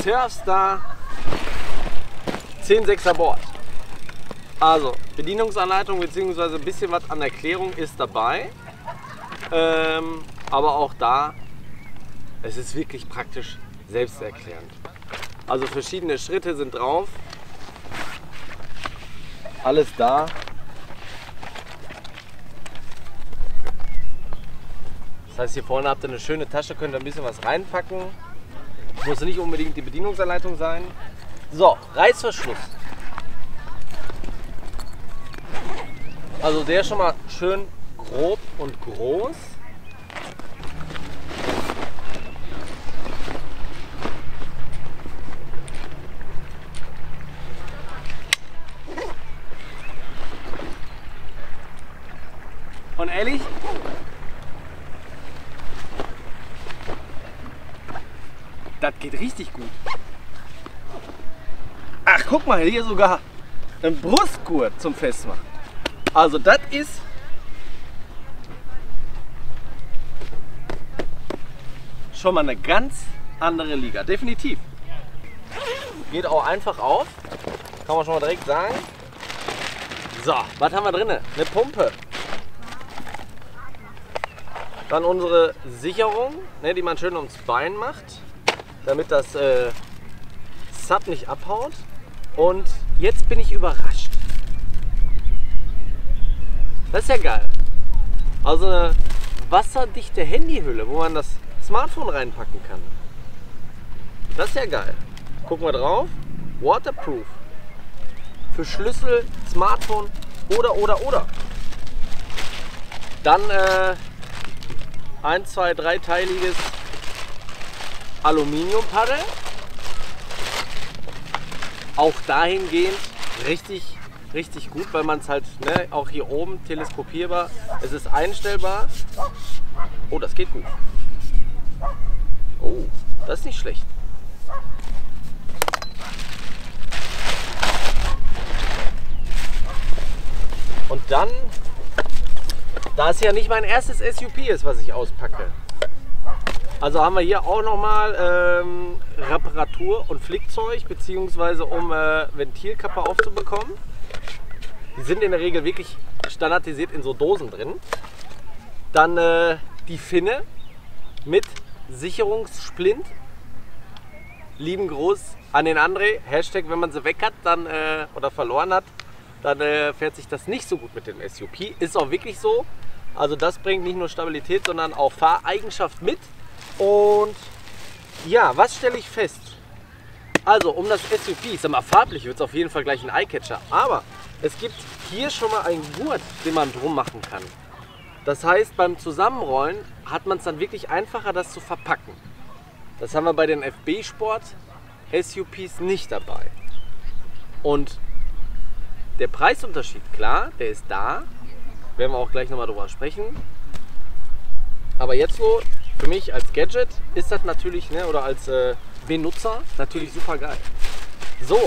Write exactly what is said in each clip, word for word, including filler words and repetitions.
Surfstar zehn sechser Board. Also Bedienungsanleitung bzw. ein bisschen was an Erklärung ist dabei. Ähm, aber auch da, es ist wirklich praktisch selbsterklärend. Also verschiedene Schritte sind drauf. Alles da. Das heißt, hier vorne habt ihr eine schöne Tasche, könnt ihr ein bisschen was reinpacken. Muss nicht unbedingt die Bedienungsanleitung sein. So, Reißverschluss. Also der ist schon mal schön grob und groß. Und ehrlich, das geht richtig gut. Ach, guck mal, hier sogar ein Brustgurt zum Festmachen. Also das ist schon mal eine ganz andere Liga, definitiv. Geht auch einfach auf, kann man schon mal direkt sagen. So, was haben wir drin? Eine Pumpe. Dann unsere Sicherung, ne, die man schön ums Bein macht, damit das äh, Sub nicht abhaut. Und jetzt bin ich überrascht. Das ist ja geil. Also eine wasserdichte Handyhülle, wo man das Smartphone reinpacken kann. Das ist ja geil. Gucken wir drauf. Waterproof. Für Schlüssel, Smartphone oder oder oder. Dann äh, ein, zwei, dreiteiliges Aluminiumpaddel. Auch dahingehend richtig, richtig gut, weil man es halt, ne, auch hier oben teleskopierbar, es ist einstellbar. Oh, das geht gut. Oh, das ist nicht schlecht. Und dann, da es ja nicht mein erstes S U P ist, was ich auspacke, also haben wir hier auch nochmal ähm, Reparatur und Flickzeug, beziehungsweise um äh, Ventilkappe aufzubekommen. Die sind in der Regel wirklich standardisiert in so Dosen drin. Dann äh, die Finne mit Sicherungssplint. Lieben Gruß an den André. Hashtag, wenn man sie weg hat dann, äh, oder verloren hat, dann äh, fährt sich das nicht so gut mit dem S U P. Ist auch wirklich so. Also das bringt nicht nur Stabilität, sondern auch Fahreigenschaft mit. Und ja, was stelle ich fest? Also um das S U P, ich sag mal farblich wird es auf jeden Fall gleich ein Eyecatcher, aber es gibt hier schon mal einen Gurt, den man drum machen kann. Das heißt, beim Zusammenrollen hat man es dann wirklich einfacher, das zu verpacken. Das haben wir bei den F B Sport S U Ps nicht dabei. Und der Preisunterschied, klar, der ist da, werden wir auch gleich nochmal drüber sprechen. Aber jetzt so, für mich als Gadget ist das natürlich, ne, oder als äh, Benutzer natürlich super geil. So.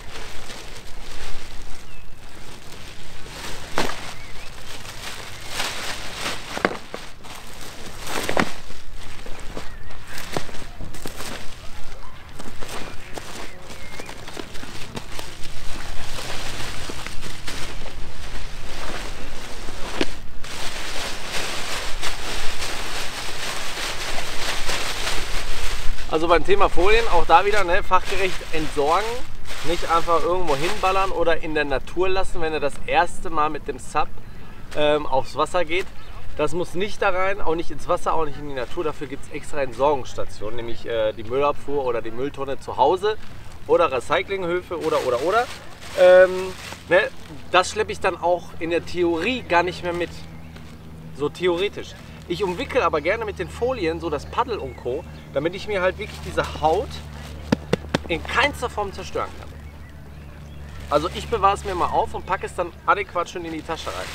Also beim Thema Folien, auch da wieder, ne, fachgerecht entsorgen, nicht einfach irgendwo hinballern oder in der Natur lassen, wenn er das erste Mal mit dem Sub ähm, aufs Wasser geht. Das muss nicht da rein, auch nicht ins Wasser, auch nicht in die Natur. Dafür gibt es extra Entsorgungsstationen, nämlich äh, die Müllabfuhr oder die Mülltonne zu Hause oder Recyclinghöfe oder oder oder. Ähm, ne, das schleppe ich dann auch in der Theorie gar nicht mehr mit, so theoretisch. Ich umwickel aber gerne mit den Folien so das Paddel und Co., damit ich mir halt wirklich diese Haut in keinster Form zerstören kann. Also ich bewahre es mir mal auf und packe es dann adäquat schön in die Tasche rein.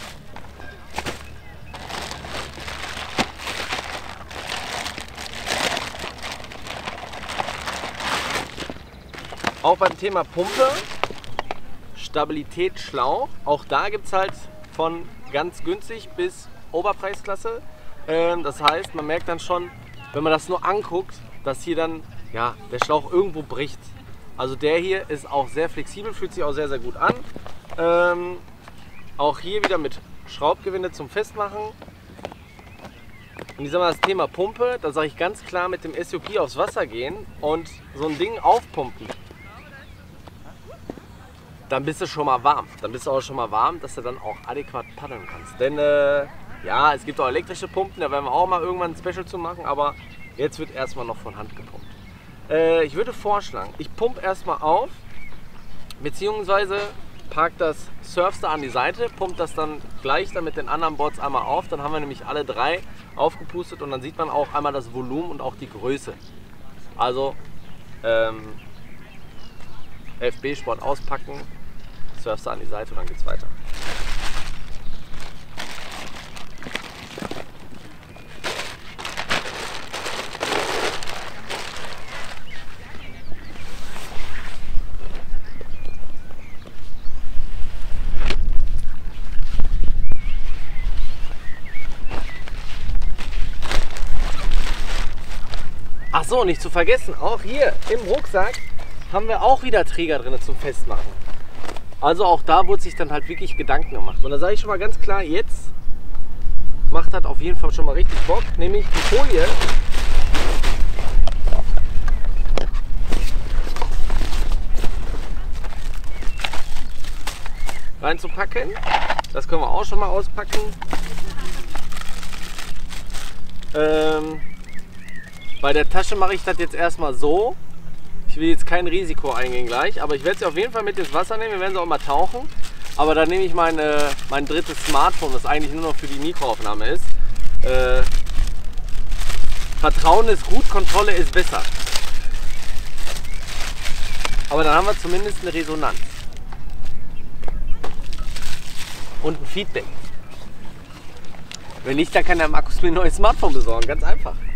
Auch beim Thema Pumpe, Stabilität, Schlauch, auch da gibt es halt von ganz günstig bis Oberpreisklasse. Das heißt, man merkt dann schon, wenn man das nur anguckt, dass hier dann ja, der Schlauch irgendwo bricht. Also der hier ist auch sehr flexibel, fühlt sich auch sehr, sehr gut an. Ähm, auch hier wieder mit Schraubgewinde zum Festmachen. Und ich sag mal, das Thema Pumpe, da sage ich ganz klar, mit dem S U P aufs Wasser gehen und so ein Ding aufpumpen. Dann bist du schon mal warm. Dann bist du auch schon mal warm, dass du dann auch adäquat paddeln kannst. Denn äh, ja, es gibt auch elektrische Pumpen, da werden wir auch mal irgendwann ein Special zu machen, aber jetzt wird erstmal noch von Hand gepumpt. Äh, ich würde vorschlagen, ich pumpe erstmal auf, beziehungsweise park das Surfster an die Seite, pumpt das dann gleich dann mit den anderen Boards einmal auf. Dann haben wir nämlich alle drei aufgepustet und dann sieht man auch einmal das Volumen und auch die Größe. Also ähm, F B-Sport auspacken, Surfster an die Seite und dann geht's weiter. Ach so, nicht zu vergessen, auch hier im Rucksack haben wir auch wieder Träger drin zum Festmachen. Also auch da wurde sich dann halt wirklich Gedanken gemacht. Und da sage ich schon mal ganz klar, jetzt macht das auf jeden Fall schon mal richtig Bock, nämlich die Folie reinzupacken. Das können wir auch schon mal auspacken. Ähm, Bei der Tasche mache ich das jetzt erstmal so. Ich will jetzt kein Risiko eingehen gleich, aber ich werde sie auf jeden Fall mit ins Wasser nehmen. Wir werden sie auch mal tauchen. Aber dann nehme ich meine, mein drittes Smartphone, das eigentlich nur noch für die Mikroaufnahme ist. Äh, Vertrauen ist gut, Kontrolle ist besser. Aber dann haben wir zumindest eine Resonanz. Und ein Feedback. Wenn nicht, dann kann der Markus mir ein neues Smartphone besorgen. Ganz einfach.